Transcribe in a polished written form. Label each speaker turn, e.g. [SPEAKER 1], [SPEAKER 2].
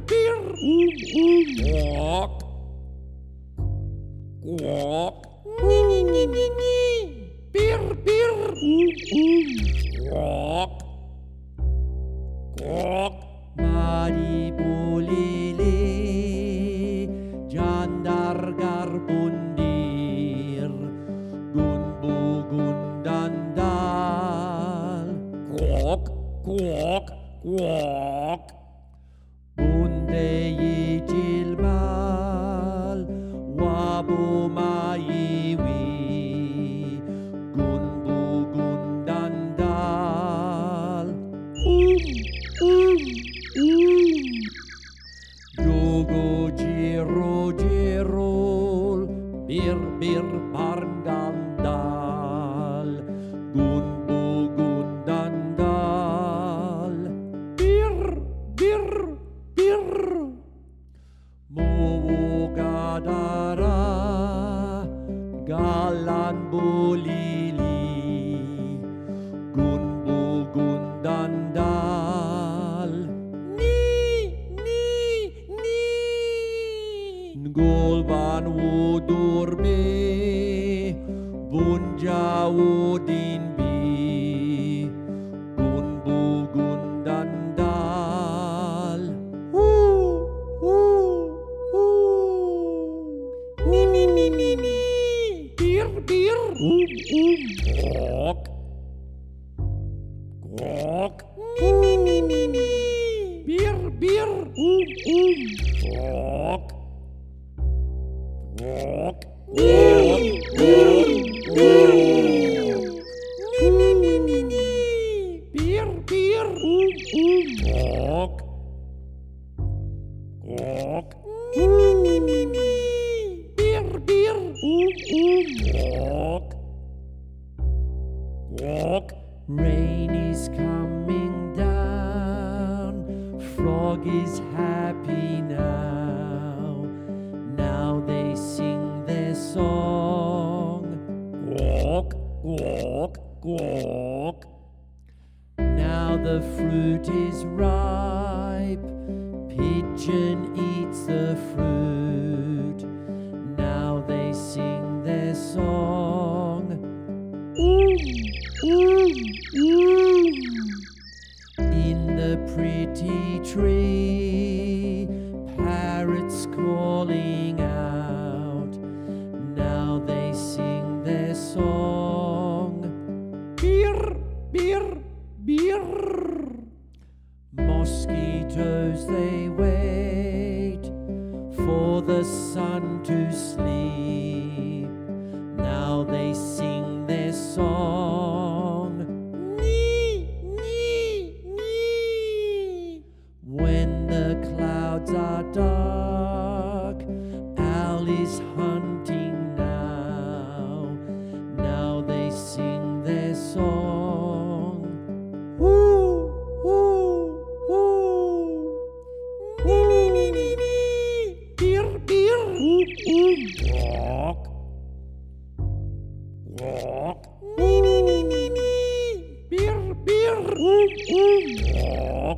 [SPEAKER 1] beer. Quack. Quack. Beer. Quack. Quack.
[SPEAKER 2] Mari bolele jandargar bundir gunbu gundandal
[SPEAKER 1] Quack. Quack. Quack.
[SPEAKER 2] bunde yijilmal wabu maiwi gunbu gundandal Yogo jiro jirol bir pargandal gunbu gundandal
[SPEAKER 1] Bir.
[SPEAKER 2] Mugadara galan bolili gunbu gundandal Ngolban wudurbe bunja wudinbi gunbu gundandal
[SPEAKER 1] Beer. Quack. Quack. Beer. Quack. Quack. Beer. Quack. Quack. Beer. Quack. Quack.
[SPEAKER 2] Rain is coming down, frog is happy now. Now they sing their song.
[SPEAKER 1] Quack. Quack. Quack.
[SPEAKER 2] Now the fruit is ripe, pigeon eats the fruit. Now they sing their song. In the pretty tree, parrots calling out. Now they sing their song.
[SPEAKER 1] Beer.
[SPEAKER 2] Mosquitoes they wait for the sun to sleep. Now they sing their song. When the clouds are dark, owl is hunting now. Now they sing their song.
[SPEAKER 1] Quack. Quack. Beer. Quack.